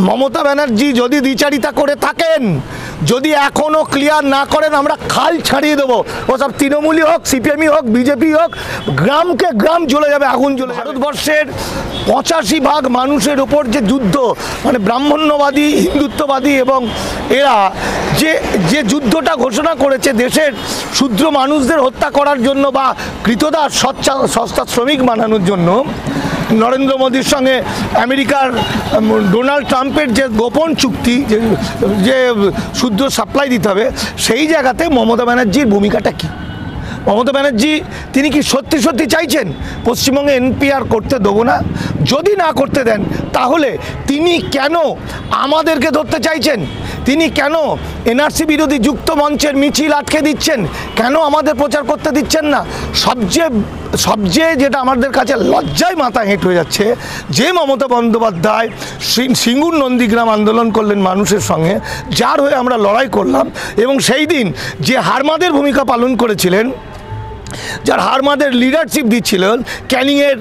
মমতা ব্যানার্জি যদি দ্বিচারিতা করে থাকেন, যদি এখনও ক্লিয়ার না করেন, আমরা খাল ছাড়িয়ে দেবো। ওসব তৃণমূলই হোক, সিপিএমই হোক, বিজেপি হোক, গ্রামকে গ্রাম জ্বলে যাবে, আগুন জ্বলে। ভারতবর্ষের 85% মানুষের ওপর যে যুদ্ধ, মানে ব্রাহ্মণ্যবাদী, হিন্দুত্ববাদী এবং এরা যে যুদ্ধটা ঘোষণা করেছে দেশের ক্ষুদ্র মানুষদের হত্যা করার জন্য বা কৃতদাস সস্তা শ্রমিক বানানোর জন্য, নরেন্দ্র মোদীর সঙ্গে আমেরিকার ডোনাল্ড ট্রাম্পের যে গোপন চুক্তি, যে শুদ্ধ সাপ্লাই দিতে হবে, সেই জায়গাতে মমতা ব্যানার্জির ভূমিকাটা কী? মমতা ব্যানার্জি তিনি কি সত্যি সত্যি চাইছেন পশ্চিমবঙ্গে এনপিআর করতে দেবো না? যদি না করতে দেন তাহলে তিনি কেন আমাদেরকে ধরতে চাইছেন? তিনি কেন এনআরসি বিরোধী যুক্ত মঞ্চের মিছিল আটকে দিচ্ছেন? কেন আমাদের প্রচার করতে দিচ্ছেন না? সবচেয়ে যেটা আমাদের কাছে লজ্জায় মাথা হেঁট হয়ে যাচ্ছে, যে মমতা বন্দ্যোপাধ্যায় সিঙ্গুর নন্দীগ্রাম আন্দোলন করলেন মানুষের সঙ্গে, যার হয়ে আমরা লড়াই করলাম, এবং সেই দিন যে হারমাদের ভূমিকা পালন করেছিলেন, যার হারমাদের লিডারশিপ দিচ্ছিলেন ক্যানিংয়ের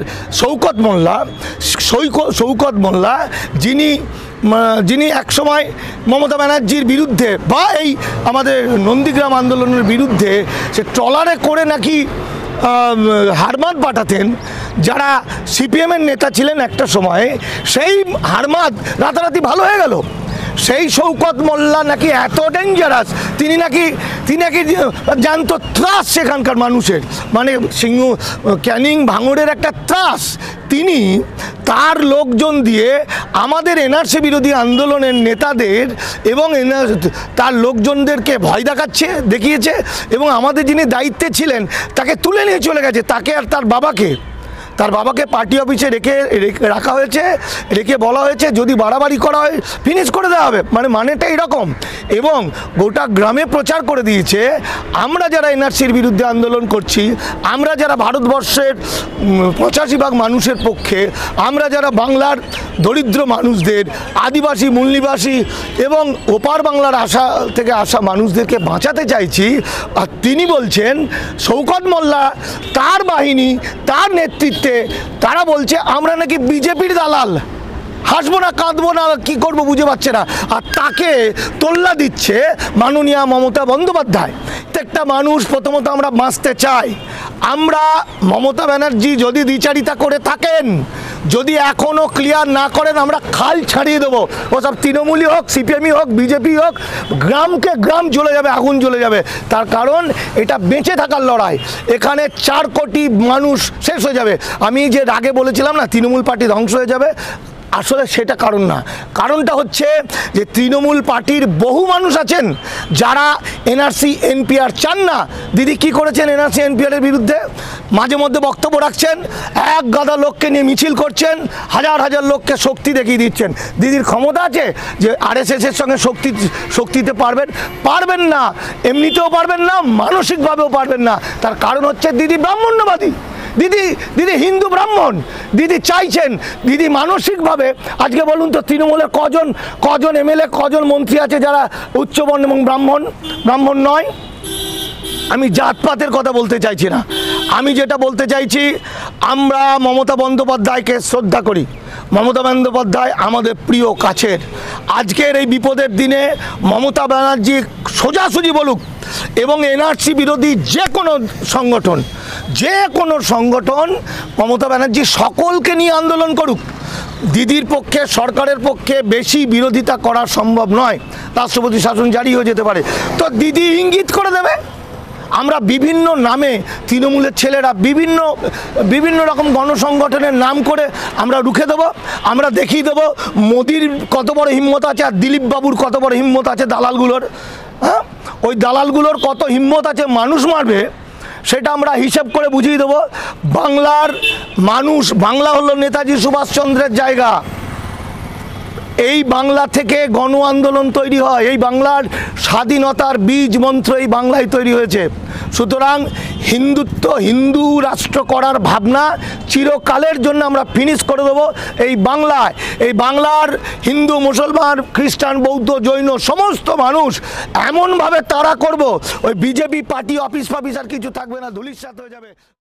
শৌকত মোল্লা, যিনি একসময় মমতা ব্যানার্জির বিরুদ্ধে বা এই আমাদের নন্দীগ্রাম আন্দোলনের বিরুদ্ধে সে ট্রলারে করে নাকি হারমাদ পাঠাতেন, যারা সিপিএমের নেতা ছিলেন একটা সময়ে, সেই হারমাদ রাতারাতি ভালো হয়ে গেল। সেই শৌকত মোল্লা নাকি এত ডেঞ্জারাস, তিনি নাকি জানতো ত্রাস সেখানকার মানুষের, মানে ক্যানিং ভাঙড়ের একটা ত্রাস। তিনি তার লোকজন দিয়ে আমাদের এনআরসি বিরোধী আন্দোলনের নেতাদের এবং তার লোকজনদেরকে ভয় দেখিয়েছে, এবং আমাদের যিনি দায়িত্বে ছিলেন তাকে তুলে নিয়ে চলে গেছে। তাকে আর তার বাবাকে পার্টি অফিসে রাখা হয়েছে, রেখে বলা হয়েছে যদি বাড়াবাড়ি করা হয় ফিনিশ করে দেওয়া হবে, মানেটা এরকম। এবং গোটা গ্রামে প্রচার করে দিয়েছে, আমরা যারা এনআরসির বিরুদ্ধে আন্দোলন করছি, আমরা যারা ভারতবর্ষের 85% মানুষের পক্ষে, আমরা যারা বাংলার দরিদ্র মানুষদের, আদিবাসী, মূল নিবাসী এবং ওপার বাংলার থেকে আসা মানুষদেরকে বাঁচাতে চাইছি। আর তিনি বলছেন শৌকত মোল্লা, তার বাহিনী, তার নেতৃত্বে তারা বলছে আমরা নাকি বিজেপির দালাল। হাসবো না কাঁদবো না কি করবো বুঝে পাচ্ছে না। আর তাকে তোল্লা দিচ্ছে মাননীয়া মমতা বন্দ্যোপাধ্যায়। প্রত্যেকটা মানুষ প্রথমত আমরা বাঁচতে চাই। আমরা মমতা ব্যানার্জি যদি দ্বিচারিতা করে থাকেন, যদি এখনও ক্লিয়ার না করেন, আমরা খাল ছাড়িয়ে দেবো। ওসব তৃণমূলই হোক, সিপিএমই হোক, বিজেপি হোক, গ্রামকে গ্রাম জ্বলে যাবে, আগুন জ্বলে যাবে। তার কারণ এটা বেঁচে থাকার লড়াই। এখানে 4 কোটি মানুষ শেষ হয়ে যাবে। আমি যে আগে বলেছিলাম না তৃণমূল পার্টি ধ্বংস হয়ে যাবে, আসলে সেটা কারণ না। কারণটা হচ্ছে যে তৃণমূল পার্টির বহু মানুষ আছেন যারা এনআরসি এনপিআর চান না। দিদি কি করেছেন এনআরসি এনপিআরের বিরুদ্ধে? মাঝে মধ্যে বক্তব্য রাখছেন, এক গাদা লোককে নিয়ে মিছিল করছেন, হাজার হাজার লোককে শক্তি দেখিয়ে দিচ্ছেন। দিদির ক্ষমতা আছে যে আরএসএসের সঙ্গে শক্তিতে পারবেন না, এমনিতেও পারবেন না, মানসিকভাবেও পারবেন না। তার কারণ হচ্ছে দিদি ব্রাহ্মণ্যবাদী, দিদি হিন্দু ব্রাহ্মণ। দিদি চাইছেন, দিদি মানসিকভাবে, আজকে বলুন তো তৃণমূলের কজন এমএলএ, কজন মন্ত্রী আছে যারা উচ্চবর্ণ এবং ব্রাহ্মণ নয়? আমি জাতপাতের কথা বলতে চাইছি না। আমি যেটা বলতে চাইছি, আমরা মমতা বন্দ্যোপাধ্যায়কে শ্রদ্ধা করি। মমতা বন্দ্যোপাধ্যায় আমাদের প্রিয় কাছের। আজকের এই বিপদের দিনে মমতা ব্যানার্জি সোজাসুজি বলুক, এবং এনআরসি বিরোধী যে কোনো সংগঠন মমতা ব্যানার্জি সকলকে নিয়ে আন্দোলন করুক। দিদির পক্ষে, সরকারের পক্ষে বেশি বিরোধিতা করা সম্ভব নয়। রাষ্ট্রপতি শাসন জারি হয়ে যেতে পারে, তো দিদি ইঙ্গিত করে দেবে। আমরা বিভিন্ন নামে, তৃণমূলের ছেলেরা বিভিন্ন রকম গণসংগঠনের নাম করে আমরা রুখে দেবো। আমরা দেখিয়ে দেবো মোদির কত বড় হিম্মত আছে, আর দিলীপ বাবুর কত বড় হিম্মত আছে, দালালগুলোর। হ্যাঁ, ওই দালালগুলোর কত হিম্মত আছে মানুষ মারবে, সেটা আমরা হিসেব করে বুঝিয়ে দেবো। বাংলার মানুষ, বাংলা হলো নেতাজি সুভাষচন্দ্রের জায়গা। এই বাংলা থেকে গণ আন্দোলন তৈরি হয়, এই বাংলার স্বাধীনতার বীজ মন্ত্র এই বাংলায় তৈরি হয়েছে। সুতরাং হিন্দু রাষ্ট্র করার ভাবনা চিরকালের জন্য আমরা ফিনিশ করে দেবো এই বাংলায়। এই বাংলার হিন্দু, মুসলমান, খ্রিস্টান, বৌদ্ধ, জৈন সমস্ত মানুষ এমনভাবে তাড়া করব, ওই বিজেপি পার্টি অফিস আর কিছু থাকবে না, ধুলিস্যাৎ হয়ে যাবে।